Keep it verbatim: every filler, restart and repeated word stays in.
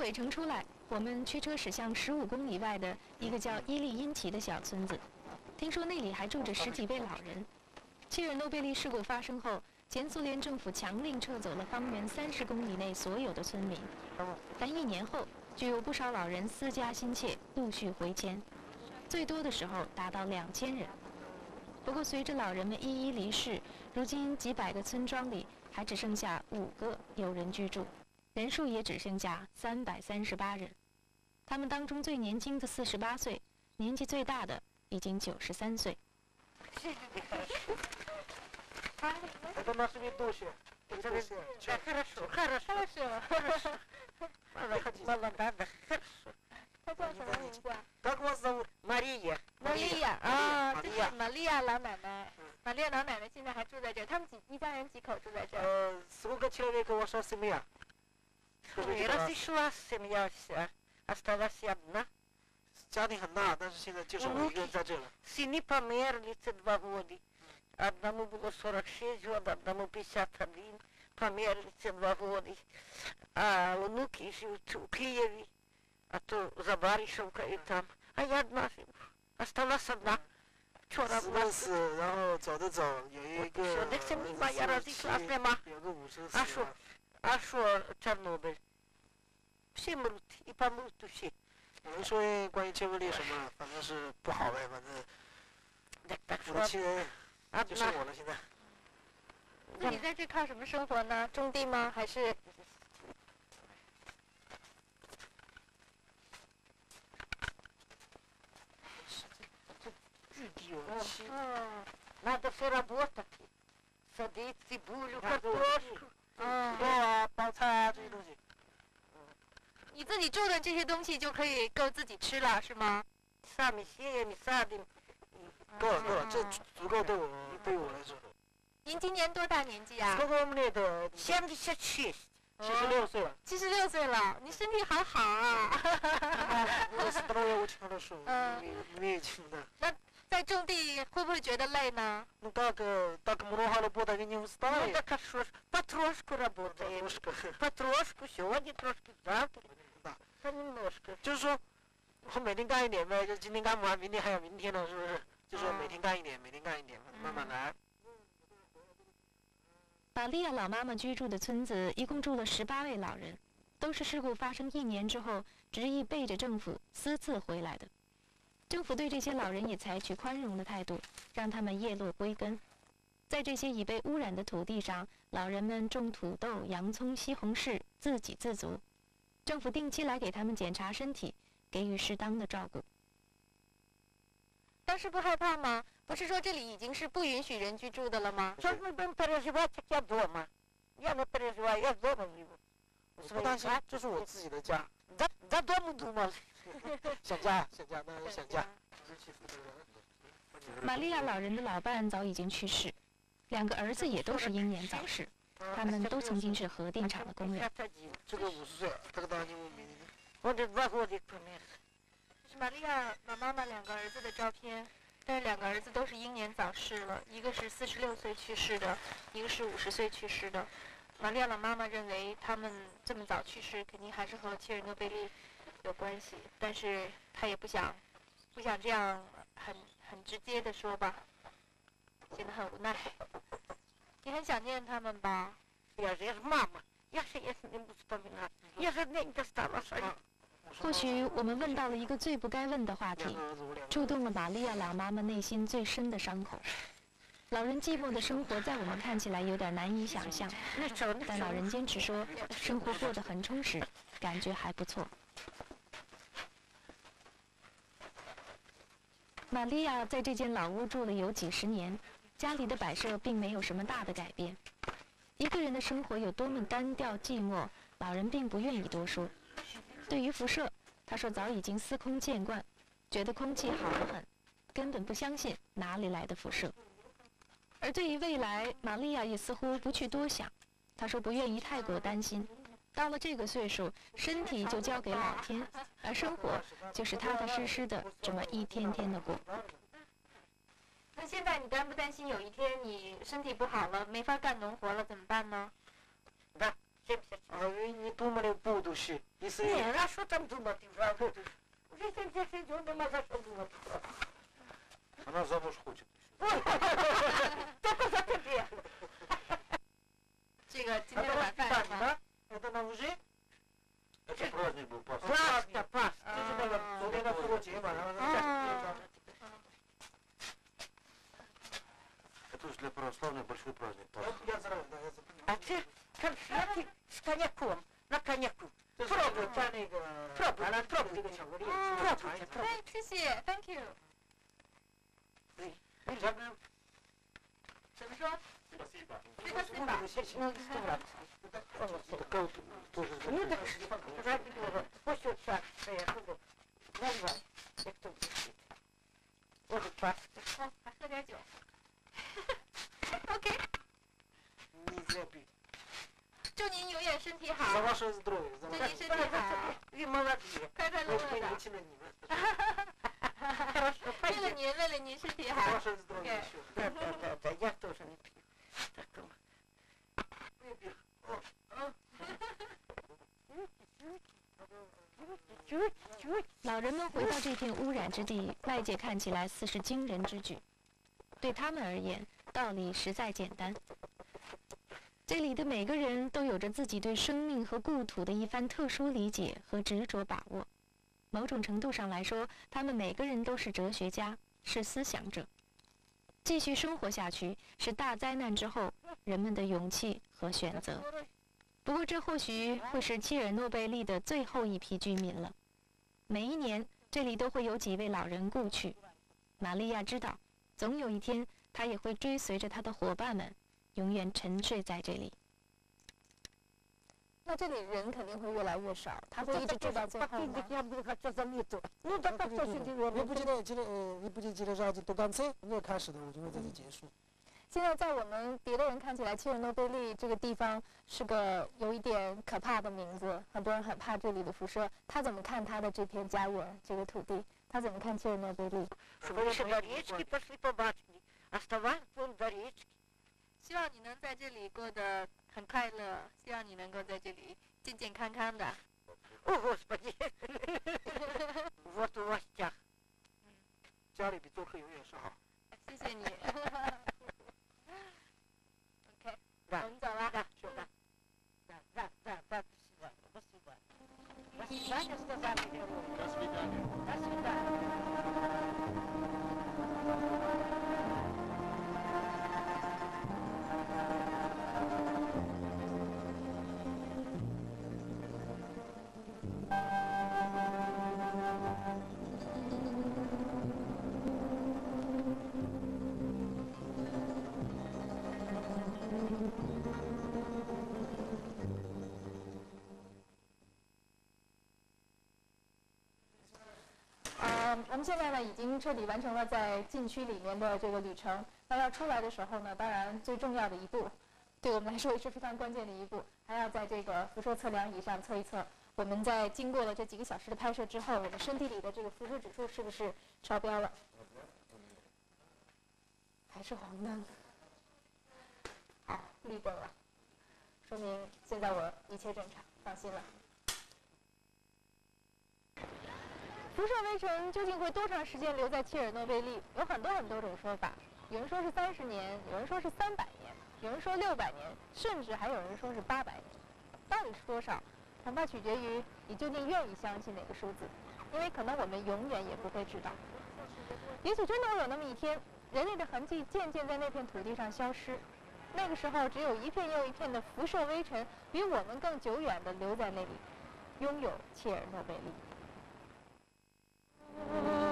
鬼城出来，我们驱车驶向十五公里外的一个叫伊利因奇的小村子。听说那里还住着十几位老人。切尔诺贝利事故发生后，前苏联政府强令撤走了方圆三十公里内所有的村民，但一年后，就有不少老人思家心切，陆续回迁，最多的时候达到两千人。不过，随着老人们一一离世，如今几百个村庄里还只剩下五个有人居住，人数也只剩下三百三十八人。他们当中最年轻的四十八岁，年纪最大的已经九十三岁。 Это наши ведущие. Да, хорошо, хорошо. Хорошо. Молодая, да, хорошо. 他叫什么名字啊？ Как вас зовут? Мария. 玛利亚啊，这是玛利亚老奶奶。玛利亚老奶奶现在还住在这儿，他们几一家人几口住在这儿？ Э, сколько человек ваша семья? Разошлась семья вся. Осталась одна. 家庭很大，但是现在就剩我一个人在这了。 Сыны померли за два года. Одному было сорок шесть год, одному пятьдесят один. Померли за два года. А внуки живут в Киеве, а то за Баришевкой и там. А я одна живу. Осталась одна. Вчера 死的死，然后走的走，有一个说那是你妈呀儿子 разошлась нема. 有个五十啊说四了。 А что Чернобыль? Все мрут и помрут все. 有人说关于切尔诺贝利什么，反正是不好呗，反正 Так, так 我的 что 亲人就剩 одна. 我了，现在。 那你在这靠什么生活呢？种地吗？还是？ 巨低有七。 Надо все работать. Садить цибулю, картошку. 嗯， 肉啊，包菜啊这些东西。 你自己种的这些东西就可以够自己吃了，是吗？ Сами сеем и садим. 够了够了，这足够对我对我来说。 您今年多大年纪啊？ Сколько мне это? семьдесят шесть. 七十六岁了。 七十六岁了，你身体好好啊！ 我здоровье очень хорошо. Не да. 那在种地会不会觉得累呢？ Ну как, так много работать и не Ну устаешь? так а что ж, потрошку работаем. Немножко. Потрошку, сегодня трошки, завтра. Да. Понемножку. 就是说，我每天干一点呗，就今天干不完，明天还有明天呢，是不是？就说每天干一点，每天干一点，慢慢来。 玛利亚老妈妈居住的村子一共住了十八位老人，都是事故发生一年之后执意背着政府私自回来的。政府对这些老人也采取宽容的态度，让他们叶落归根。在这些已被污染的土地上，老人们种土豆、洋葱、西红柿，自给自足。政府定期来给他们检查身体，给予适当的照顾。当时不害怕吗？不是说这里已经是不允许人居住的了吗？ Что ж мы будем переживать, как я дома? Я не переживаю, я дома живу. 我不担心，这是我自己的家。 За, за дому думал. 想家，想家，当然想家。玛利亚老人的老伴早已经去世，两个儿子也都是英年早逝，他们都曾经是核电厂的工人。这个五十岁，这个当年我明年。 Вот и два года помер. 这是玛利亚老妈妈两个儿子的照片，但是两个儿子都是英年早逝了，一个是四十六岁去世的，一个是五十岁去世的。玛利亚老妈妈认为他们这么早去世，肯定还是和切尔诺贝利有关系，但是她也不想，不想这样很很直接的说吧，显得很无奈。你很想念他们吧？ Я же, я же мама. Я же, я с ним вспоминаю. Я же дненько осталась. 或许我们问到了一个最不该问的话题，触动了玛利亚老妈妈内心最深的伤口。老人寂寞的生活在我们看起来有点难以想象，但老人坚持说生活过得很充实，感觉还不错。玛利亚在这间老屋住了有几十年，家里的摆设并没有什么大的改变。一个人的生活有多么单调寂寞，老人并不愿意多说。对于辐射，他说早已经司空见惯，觉得空气好得很，根本不相信哪里来的辐射。而对于未来，玛利亚也似乎不去多想。她说不愿意太过担心，到了这个岁数，身体就交给老天，而生活就是踏踏实实的这么一天天的过。那现在你担不担心有一天你身体不好了，没法干农活了，怎么办呢？ Да, семьдесят. А вы не думали в будущее? Если... Не, а что там думать? Уже семьдесят шесть, он нема за что думать. Она замуж хочет. Только за тебя. 这个今天 Это 的晚 воспитание, 饭是吗？ да? Это на уже? Это праздник был, пастор. Паста, паста. Это же было то ли на флоте, А. это уж для православных большой праздник. Пасха. Я знаю, да, я запомнил. А ты конфеты с коньяком, на коньяку. Пробуй, Пробуйте. Пробуйте, она пробуйте. Пробуйте, пробуйте. 哎，谢谢 ，Thank you。 Дякую. 怎么说？ Спасибо. 这个是吧？ Ну, сто раз. Такая тоже Ну, так, ради Бога, пусть вот так, что я буду. Назвай, як то будет. Вот паста. 哦，还喝点酒。OK， нельзя пить. 祝您永远身体 За 好， ваше здоровье. За 祝 ваше... 您身体好， Вы молодые. 快快乐 Вы 乐的。 будете на него. Хорошо, 为了 пойдем. 您，为了您身体 За 好。 ваше здоровье Окей. еще. Да, да, да, да, я тоже не пью. Так, Выпей. чуть-чуть. 老人们回到这片污染之地，外界看起来似是惊人之举，对他们而言，道理实在简单。这里的每个人都有着自己对生命和故土的一番特殊理解和执着把握。某种程度上来说，他们每个人都是哲学家，是思想者。继续生活下去，是大灾难之后人们的勇气和选择。不过，这或许会是切尔诺贝利的最后一批居民了。每一年，这里都会有几位老人故去。玛利亚知道，总有一天，她也会追随着她的伙伴们，永远沉睡在这里。 那这里人肯定会越来越少，他会一直住到最后吗？ Я буду хочу заметить. Ну, так как то сидит, Не будете, э, не будете лежать до конца, не开始的我就会在这结束。 现在在我们别的人看起来，切尔诺贝利这个地方是个有一点可怕的名字，很多人很怕这里的辐射。他怎么看他的这片家园、这个土地？他怎么看切尔诺贝利？ Чтобы еще до речки пошли побачили. Оставай вон до речки. 希望你能在这里过得很快乐，希望你能够在这里健健康康的。 О, Господи. Вот в гостях. 家里比做客永远是好。 谢谢你。OK， Да, 我们走了。 да, да, да, да, да, да, до свидания, до свидания. До свидания, сказали герои. До свидания. До свидания. 呃，我们现在呢已经彻底完成了在禁区里面的这个旅程。那要出来的时候呢，当然最重要的一步，对我们来说也是非常关键的一步，还要在这个辐射测量仪上测一测，我们在经过了这几个小时的拍摄之后，我们身体里的这个辐射指数是不是超标了？还是黄灯？好，绿灯了，说明现在我一切正常，放心了。辐射微尘究竟会多长时间留在切尔诺贝利？有很多很多种说法，有人说是三十年，有人说是三百年，有人说六百年，甚至还有人说是八百年。到底是多少？恐怕取决于你究竟愿意相信哪个数字，因为可能我们永远也不会知道。也许真的会有那么一天，人类的痕迹渐渐在那片土地上消失，那个时候只有一片又一片的辐射微尘比我们更久远地留在那里，拥有切尔诺贝利。